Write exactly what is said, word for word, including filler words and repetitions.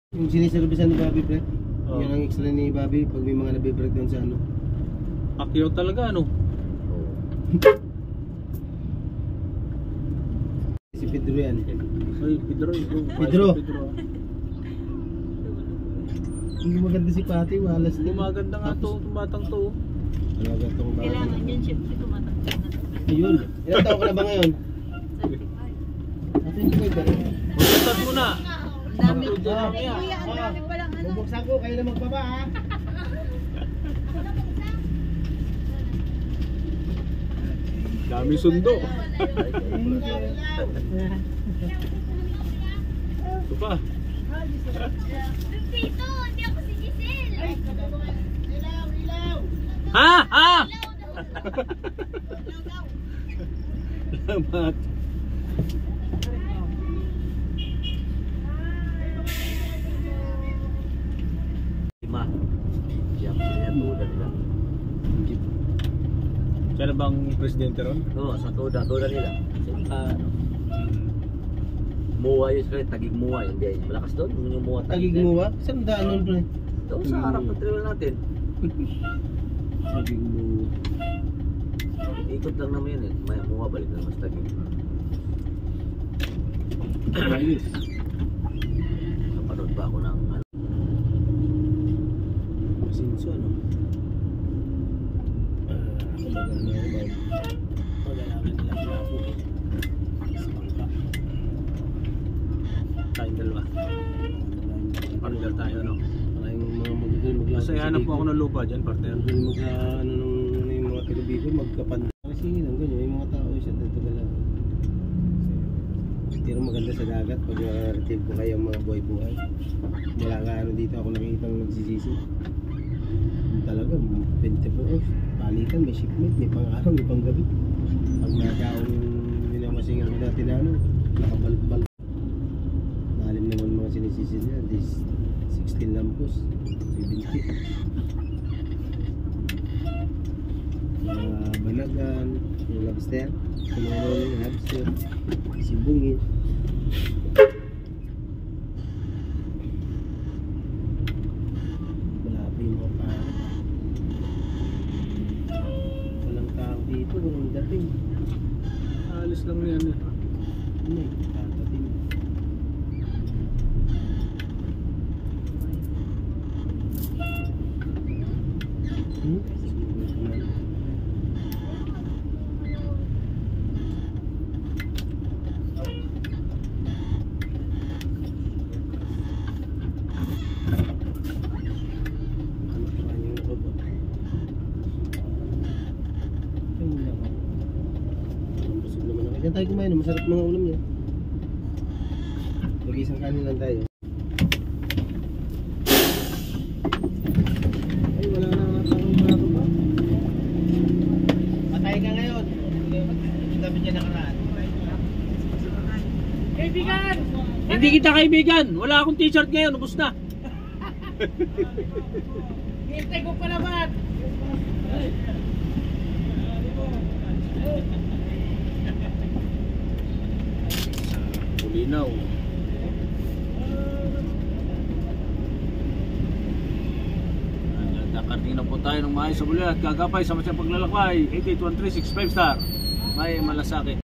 Yung siniservisan ni Bobby, pre. Oh. Yan ang extra ni Bobby pag may mga nabe-breakdown sa ano. Akyo talaga, ano? Oo. Si Pedro yan. Ay, Pedro. Pedro. Pedro. Hindi maganda si Pati, walas Hindi din. maganda nga to, itong batang to. Ano agad itong bata? Kailangan yun, syempre tumatakbo na. Ayun. Ilang taon ka na ba ngayon? Ate, hindi kayo ba rin? Magkatad mo na. Ang dami. Ah, Ay, kuya, ang dami palang ano. bubuksan ko, kayo na magbaba ha. Dami sundo. Ito pa. Tito, hindi ako si Giselle. Ilaw, ilaw! Ha? Ha? Salamat. Lima. Siya ang pinatulan nila. Siya na bang presidente ron? Oo, sa tuda, tuda nila. Sa ano. Muwa yun sila, tagig muwa yun. Hindi, malakas doon. Yung muwa Tagig mo ba? Saan daan nun, pre? Doon sa harap ng trailer natin. Tagig mo. Ikot lang naman yun eh. May muwa, balik na mas tagig. Ayos. Napanood pa ako ng ano. Sinso, ano? Ah, ako ba gano'n ako ba? Pag-alaman nila ako ako. Sa bangka. Tayong dalawa. Partner tayo, no? Maraming mga magagaling maglakad. Kasi hanap po ako ng lupa dyan, partner. Magaling mag, ah, ano, nung yung mga taga-Bicol, magkapanda. Kasi lang, ganyan, yung mga tao siya, dito ka lang. Pero maganda sa dagat pag narating ko kayo ang mga buhay-buhay. Wala nga ano dito ako nakikitang nagsisisi. Talaga, twenty-four hours. Palitan, may shipment, may pang-araw, may pang-gabi. Pag nagaong minamasingan ko natin na ano, nakabalik-balik. Nalim naman mga sinisisi niya, this sixteen lampos, seventy. Mga banagan, yung lobster, kumano yung lobster, sibungin. Wala pa yung mga parang. Walang tao dito, walang dating. Alis lang yan eh. Ano eh, tatating. Hmm? Diyan tayo kumain, masarap mga ulam niya. Mag-isang kanin lang tayo. Ay, wala na nga parang plato ba? Patay ka ngayon. Sabi niya nakaraan. Kaibigan! Hindi kita kaibigan! Wala akong t-shirt ngayon, ubos na! Hintay ko pa naman! Kulinaw. Nakarating na po tayo ng maayos sa Buliat. Kagapay sa masyang paglalakbay. eight eight one three six five star. May malasakit.